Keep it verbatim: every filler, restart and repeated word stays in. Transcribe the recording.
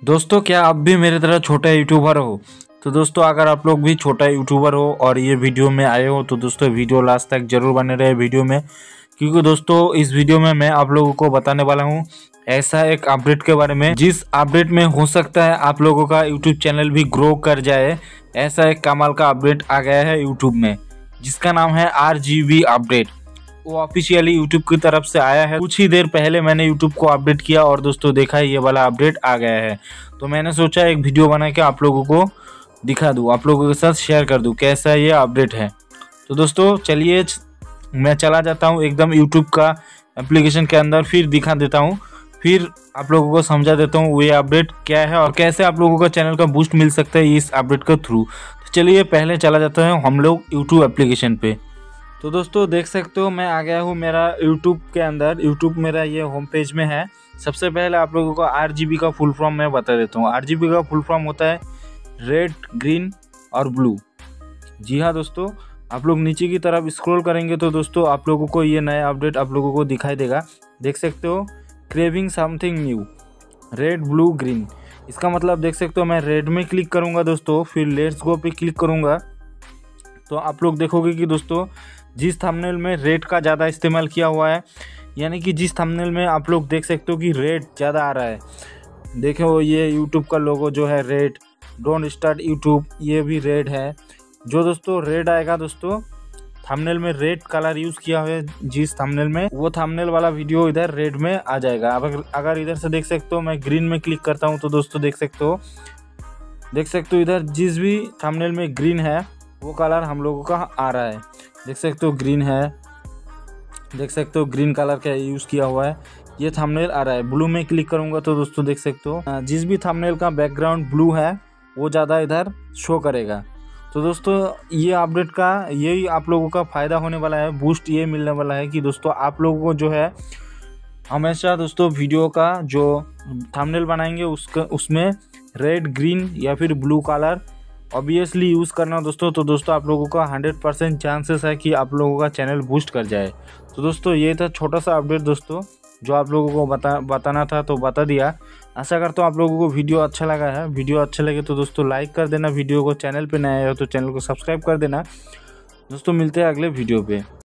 दोस्तों, क्या आप भी मेरी तरह छोटा यूट्यूबर हो? तो दोस्तों, अगर आप लोग भी छोटा यूट्यूबर हो और ये वीडियो में आए हो तो दोस्तों वीडियो लास्ट तक जरूर बने रहे वीडियो में, क्योंकि दोस्तों इस वीडियो में मैं आप लोगों को बताने वाला हूँ ऐसा एक अपडेट के बारे में जिस अपडेट में हो सकता है आप लोगों का यूट्यूब चैनल भी ग्रो कर जाए। ऐसा एक कमाल का अपडेट आ गया है यूट्यूब में जिसका नाम है आर जी बी अपडेट। वो ऑफिशियली यूट्यूब की तरफ से आया है। कुछ ही देर पहले मैंने यूट्यूब को अपडेट किया और दोस्तों देखा ये वाला अपडेट आ गया है, तो मैंने सोचा एक वीडियो बना के आप लोगों को दिखा दूँ, आप लोगों के साथ शेयर कर दूँ कैसा ये अपडेट है। तो दोस्तों चलिए मैं चला जाता हूँ एकदम यूट्यूब का एप्लीकेशन के अंदर, फिर दिखा देता हूँ, फिर आप लोगों को समझा देता हूँ ये अपडेट क्या है और कैसे आप लोगों का चैनल का बूस्ट मिल सकता है इस अपडेट के थ्रू। तो चलिए पहले चला जाता है हम लोग यूट्यूब एप्लीकेशन पे। तो दोस्तों देख सकते हो मैं आ गया हूँ मेरा यूट्यूब के अंदर। यूट्यूब मेरा ये होम पेज में है। सबसे पहले आप लोगों को आर जी बी का फुल फॉर्म मैं बता देता हूँ। आर जी बी का फुल फॉर्म होता है रेड, ग्रीन और ब्लू। जी हाँ दोस्तों, आप लोग नीचे की तरफ स्क्रॉल करेंगे तो दोस्तों आप लोगों को ये नया अपडेट आप लोगों को दिखाई देगा। देख सकते हो craving something new, red, blue, green. इसका मतलब देख सकते हो मैं रेड में क्लिक करूँगा दोस्तों, फिर लेट्स गो पे क्लिक करूँगा तो आप लोग देखोगे कि दोस्तों जिस थंबनेल में रेड का ज़्यादा इस्तेमाल किया हुआ है, यानी कि जिस थंबनेल में आप लोग देख सकते हो कि रेड ज़्यादा आ रहा है, देखो ये यूट्यूब का लोगो जो है रेड, डोंट स्टार्ट यूट्यूब ये भी रेड है। जो दोस्तों रेड आएगा दोस्तों थंबनेल में रेड कलर यूज़ किया हुआ है जिस थंबनेल में, वो थंबनेल वाला वीडियो इधर रेड में आ जाएगा। अब अगर इधर से देख सकते हो मैं ग्रीन में क्लिक करता हूँ तो दोस्तों देख सकते हो देख सकते हो इधर जिस भी थंबनेल में ग्रीन है वो कलर हम लोगों का आ रहा है। देख सकते हो ग्रीन है, देख सकते हो ग्रीन कलर का यूज़ किया हुआ है, ये थंबनेल आ रहा है। ब्लू में क्लिक करूंगा तो दोस्तों देख सकते हो जिस भी थंबनेल का बैकग्राउंड ब्लू है वो ज़्यादा इधर शो करेगा। तो दोस्तों ये अपडेट का यही आप लोगों का फ़ायदा होने वाला है, बूस्ट ये मिलने वाला है कि दोस्तों आप लोगों को जो है हमेशा दोस्तों वीडियो का जो थंबनेल बनाएंगे उसका उसमें रेड, ग्रीन या फिर ब्लू कलर ऑब्वियसली यूज़ करना दोस्तों। तो दोस्तों आप लोगों का हंड्रेड परसेंट चांसेस है कि आप लोगों का चैनल बूस्ट कर जाए। तो दोस्तों ये था छोटा सा अपडेट दोस्तों जो आप लोगों को बता बताना था तो बता दिया। आशा करता हूँ आप लोगों को वीडियो अच्छा लगा है। वीडियो अच्छा लगे तो दोस्तों लाइक कर देना वीडियो को, चैनल पे नया हो तो चैनल को सब्सक्राइब कर देना। दोस्तों मिलते हैं अगले वीडियो पे।